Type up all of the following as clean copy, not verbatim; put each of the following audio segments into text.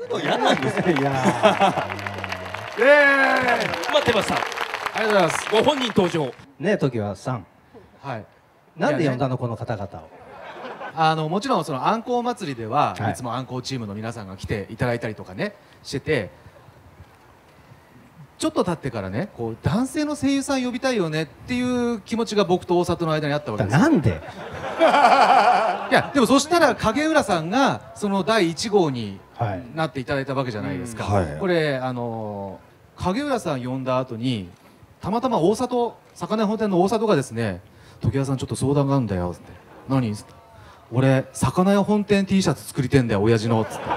くの嫌なんですよ。 いや待ってました。 ありがとうございます。 ご本人登場。 ねえ時はさん、 はい。 なんで呼んだのこの方々を。 もちろんそのあんこう祭りでは、 はいいつもあんこうチームの皆さんが来ていただいたりとかねしてて、ちょっと経ってからね、こう男性の声優さん呼びたいよねっていう気持ちが僕と大里の間にあったわけですよ。 なんでいやでもそしたら影浦さんがその第1号にはいなっていただいたわけじゃないですか。 うんはいこれ影浦さん呼んだ後にたまたま大里魚屋本店の大里がですね「常盤さんちょっと相談があるんだよ」っつって「何?」っつって「俺魚屋本店 T シャツ作りてんだよ親父の」っつって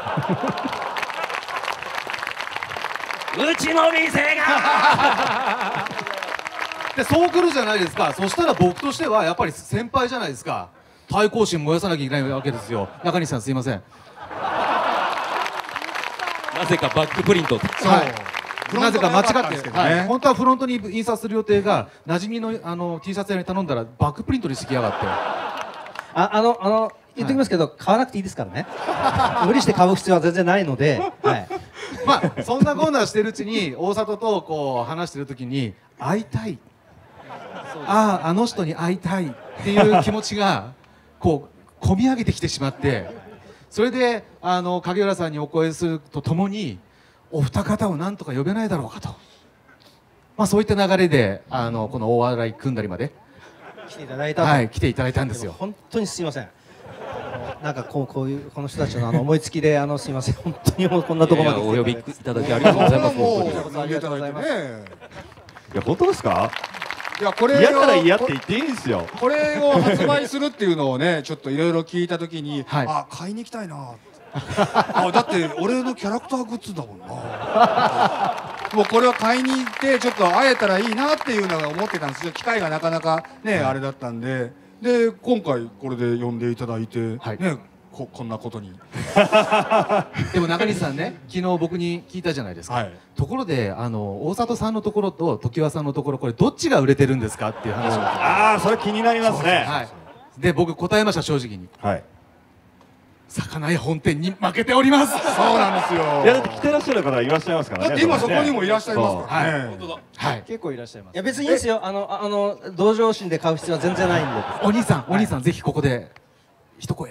うちの店がでそう来るじゃないですか。そしたら僕としてはやっぱり先輩じゃないですか。対抗心燃やさなきゃいけないわけですよ。中西さんすいません。 なぜかバックプリント。 はい、なぜか間違って、はい、本当はフロントに印刷する予定が馴染みのT シャツ屋に頼んだらバックプリントにしてきやがって。 言ってきますけど、買わなくていいですからね。無理して買う必要は全然ないので、はい。 まあそんなこんなしてるうちに大里とこう話してる時に会いたい、あの人に会いたいっていう気持ちがこう込み上げてきてしまって、それで影浦さんにお声するとともにお二方をなんとか呼べないだろうかと、まあそういった流れでこの大洗組んだりまで来ていただいたと。 はい来ていただいたんですよ。 本当にすいません。なんかこういうこの人たちの思いつきですいません、本当にもうこんなところまでお呼びいただきありがとうございます。本当にありがとうございます。 いや本当ですか？ いやこれ嫌なら嫌って言っていいんですよ。 これを発売するっていうのをねちょっといろいろ聞いたときに、 はいあ買いに行きたいなあだって俺のキャラクターグッズだもんなもうこれを買いに行ってちょっと会えたらいいなっていうのが思ってたんですよ。機会がなかなかね、あれだったんで今回これで呼んでいただいて、 はいねこんなことにでも中西さんね昨日僕に聞いたじゃないですか、 はい、 ところで大里さんのところと常盤さんのところこれどっちが売れてるんですかっていう話を聞いて、 ああそれ気になりますね。 はい、で僕答えました正直にはい。 魚屋本店に負けております。 そうなんですよ。 いやだって来てらっしゃる方がいらっしゃいますからね。 だって今そこにもいらっしゃいますからね。 本当だ。はい。 結構いらっしゃいます。いや別にいいですよ。同情心で買う必要は全然ないんで。 お兄さんぜひここで一声。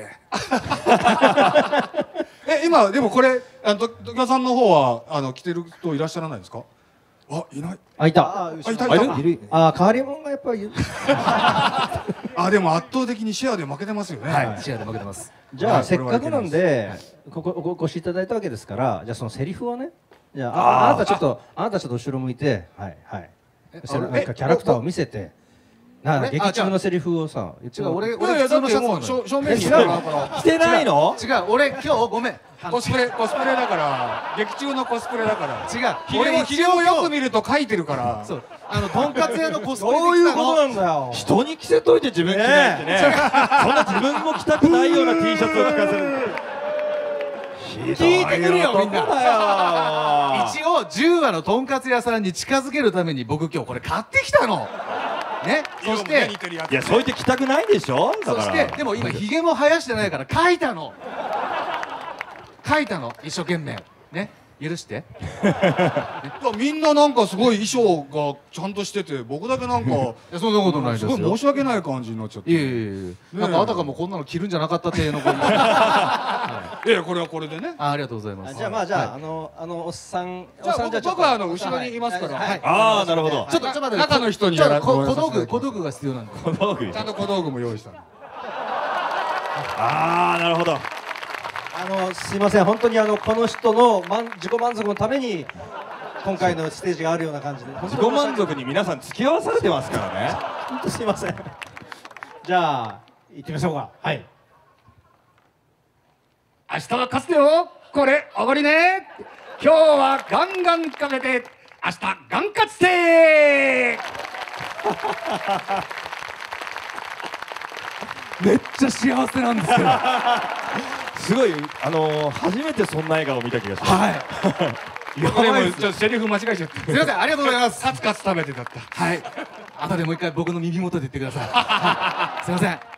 今でもこれ常盤さんの方は着てる人いらっしゃらないですか？あいない。 あいた。 いた。 いる。変わり者がやっぱりいる。 でも圧倒的にシェアで負けてますよね。 はい。シェアで負けてます。 じゃあせっかくなんでここお越しいただいたわけですから、じゃあそのセリフをね、じゃああなたちょっと後ろ向いて、はいはい。なんかキャラクターを見せて。劇中のセリフをさ、 違う俺普通のシャツも正面に着てないの？ 違う俺今日ごめんコスプレだから劇中のコスプレだから違うひげをよく見ると書いてるからそうとんかつ屋のコスプレでそういうことなんだよ。 人に着せといて自分着ないってね。そんな自分も着たくないような T シャツを着かせる。 聞いてくれよみんな。一応10話のとんかつ屋さんに近づけるために僕今日これ買ってきたの。ね、そしていやそう言って着たくないでしょ。 そしてでも今ひげも生やしてないから書いたの一生懸命ね許してみんななんかすごい衣装がちゃんとしてて僕だけなんかそんなことないですよ。 すごい申し訳ない感じになっちゃって。 いえなんかあたかもこんなの着るんじゃなかったってのこれはこれでね。 ありがとうございます。 じゃあおっさんじゃあ僕は後ろにいますから。 ああなるほど。 ちょっと待って中の人にやら小道具が必要なんで。 小道具。 ちゃんと小道具も用意した。 ああなるほど。 すいません本当にこの人の自己満足のために今回のステージがあるような感じで自己満足に皆さん付き合わされてますからね。 本当すいません。じゃあ行ってみましょうか。はい。 明日は勝つよこれおごりね。今日はガンガンかけて明日ガン勝つてめっちゃ幸せなんですよ。 すごい初めてそんな笑顔を見た気がします。 はい。 やばいです。ちょっとセリフ間違えちゃって。 すみませんありがとうございます。 カツカツ食べてだった。 はい。後でもう一回僕の耳元で言ってください。すみません。